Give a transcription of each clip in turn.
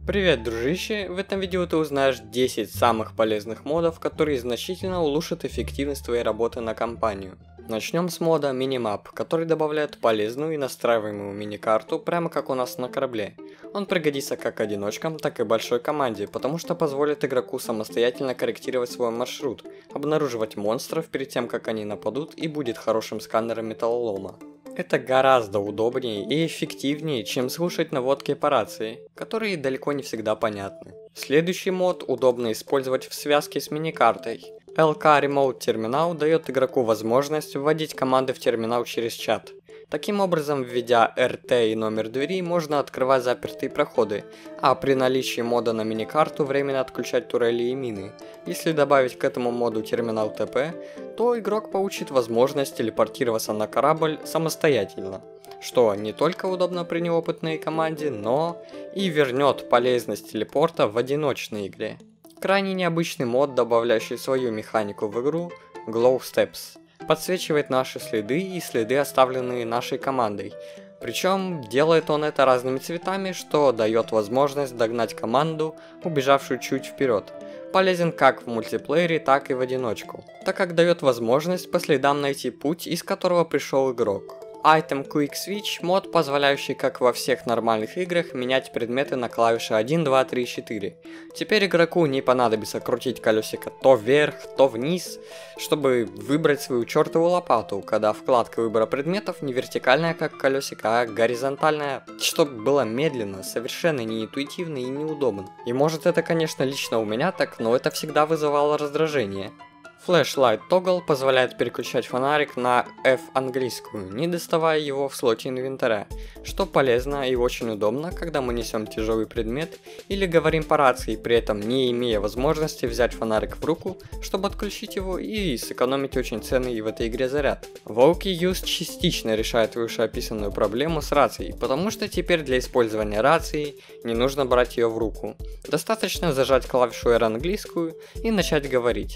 Привет, дружище! В этом видео ты узнаешь 10 самых полезных модов, которые значительно улучшат эффективность твоей работы на компанию. Начнем с мода Minimap, который добавляет полезную и настраиваемую мини-карту прямо как у нас на корабле. Он пригодится как одиночкам, так и большой команде, потому что позволит игроку самостоятельно корректировать свой маршрут, обнаруживать монстров перед тем, как они нападут, и будет хорошим сканером металлолома. Это гораздо удобнее и эффективнее, чем слушать наводки по рации, которые далеко не всегда понятны. Следующий мод удобно использовать в связке с миникартой. LK Remote Terminal дает игроку возможность вводить команды в терминал через чат. Таким образом, введя RT и номер двери, можно открывать запертые проходы, а при наличии мода на миникарту временно отключать турели и мины. Если добавить к этому моду терминал ТП, то игрок получит возможность телепортироваться на корабль самостоятельно, что не только удобно при неопытной команде, но и вернет полезность телепорта в одиночной игре. Крайне необычный мод, добавляющий свою механику в игру, Glow Steps. Подсвечивает наши следы и следы, оставленные нашей командой. Причем делает он это разными цветами, что дает возможность догнать команду, убежавшую чуть вперед. Полезен как в мультиплеере, так и в одиночку, так как дает возможность по следам найти путь, из которого пришел игрок. Item Quick Switch мод, позволяющий, как во всех нормальных играх, менять предметы на клавиши 1, 2, 3, 4. Теперь игроку не понадобится крутить колесико то вверх, то вниз, чтобы выбрать свою чертову лопату, когда вкладка выбора предметов не вертикальная, как колесико, а горизонтальная, чтобы было медленно, совершенно неинтуитивно и неудобно. И может это, конечно, лично у меня так, но это всегда вызывало раздражение. Flashlight Toggle позволяет переключать фонарик на F английскую, не доставая его в слоте инвентаря, что полезно и очень удобно, когда мы несем тяжелый предмет или говорим по рации, при этом не имея возможности взять фонарик в руку, чтобы отключить его и сэкономить очень ценный в этой игре заряд. Walkie Use частично решает вышеописанную проблему с рацией, потому что теперь для использования рации не нужно брать ее в руку. Достаточно зажать клавишу R английскую и начать говорить.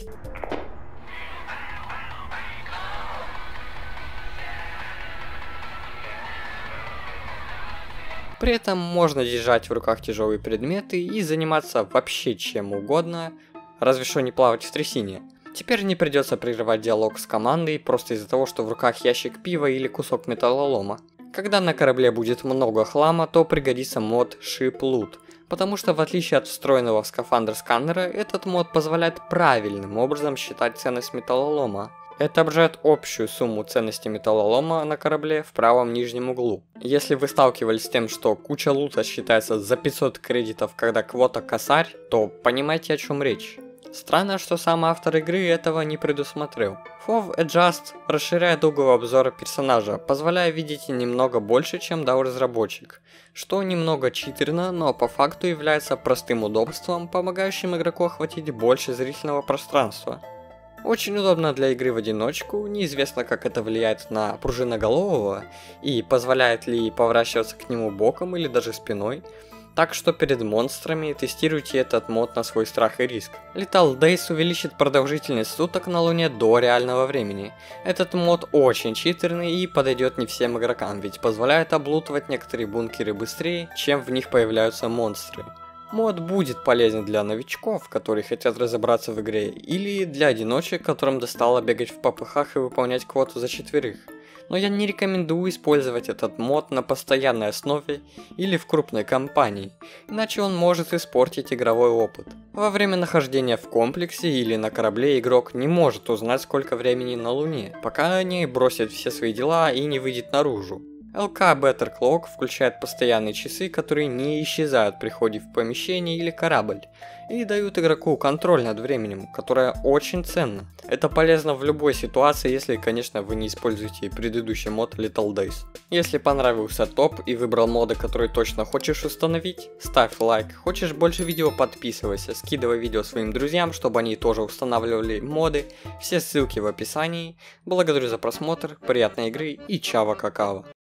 При этом можно держать в руках тяжелые предметы и заниматься вообще чем угодно, разве что не плавать в трясине. Теперь не придется прерывать диалог с командой просто из-за того, что в руках ящик пива или кусок металлолома. Когда на корабле будет много хлама, то пригодится мод Ship Loot, потому что в отличие от встроенного в скафандр сканера, этот мод позволяет правильным образом считать ценность металлолома. Это отображает общую сумму ценности металлолома на корабле в правом нижнем углу. Если вы сталкивались с тем, что куча лута считается за 500 кредитов, когда квота косарь, то понимаете, о чем речь. Странно, что сам автор игры этого не предусмотрел. FOV Adjust расширяет угол обзора персонажа, позволяя видеть немного больше, чем дал разработчик, что немного читерно, но по факту является простым удобством, помогающим игроку охватить больше зрительного пространства. Очень удобно для игры в одиночку, неизвестно, как это влияет на пружиноголового и позволяет ли поворачиваться к нему боком или даже спиной. Так что перед монстрами тестируйте этот мод на свой страх и риск. Lethal Days увеличит продолжительность суток на Луне до реального времени. Этот мод очень читерный и подойдет не всем игрокам, ведь позволяет облутывать некоторые бункеры быстрее, чем в них появляются монстры. Мод будет полезен для новичков, которые хотят разобраться в игре, или для одиночек, которым достало бегать в попыхах и выполнять квоту за четверых. Но я не рекомендую использовать этот мод на постоянной основе или в крупной кампании, иначе он может испортить игровой опыт. Во время нахождения в комплексе или на корабле игрок не может узнать, сколько времени на Луне, пока не бросит все свои дела и не выйдет наружу. LK Better Clock включает постоянные часы, которые не исчезают при входе в помещение или корабль, и дают игроку контроль над временем, которое очень ценно. Это полезно в любой ситуации, если, конечно, вы не используете предыдущий мод Lethal Days. Если понравился топ и выбрал моды, которые точно хочешь установить, ставь лайк. Хочешь больше видео, подписывайся, скидывай видео своим друзьям, чтобы они тоже устанавливали моды. Все ссылки в описании. Благодарю за просмотр, приятной игры и чао какао.